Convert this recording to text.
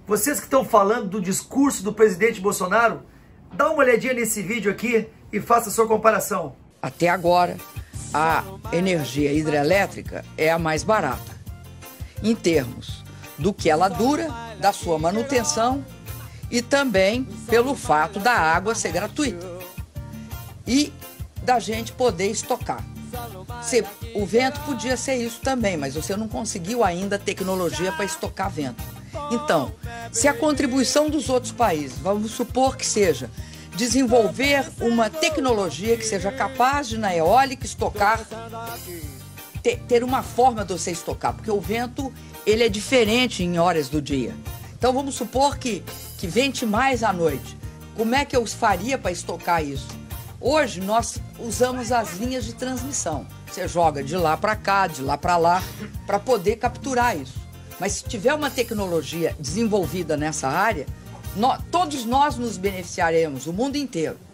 Vocês que estão falando do discurso do presidente Bolsonaro, dá uma olhadinha nesse vídeo aqui e faça a sua comparação. Até agora, a energia hidrelétrica é a mais barata, em termos do que ela dura, da sua manutenção e também pelo fato da água ser gratuita e da gente poder estocar. O vento podia ser isso também, mas você não conseguiu ainda tecnologia para estocar vento. Então, se a contribuição dos outros países, vamos supor que seja desenvolver uma tecnologia que seja capaz de, na eólica, estocar, ter uma forma de você estocar, porque o vento ele é diferente em horas do dia. Então vamos supor que vente mais à noite. Como é que eu faria para estocar isso? Hoje nós usamos as linhas de transmissão. Você joga de lá para cá, de lá para lá, para poder capturar isso. Mas se tiver uma tecnologia desenvolvida nessa área, todos nós nos beneficiaremos, o mundo inteiro.